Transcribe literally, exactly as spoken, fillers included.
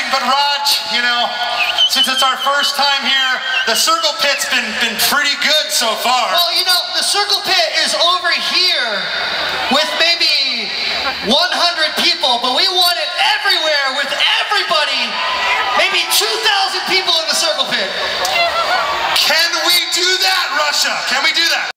but Raj, you know, since it's our first time here, the circle pit's been been pretty good so far. Well, you know, the circle pit is over here with maybe one hundred people, but we want it everywhere with everybody. Maybe two thousand people in the circle pit. Can we do that, Russia?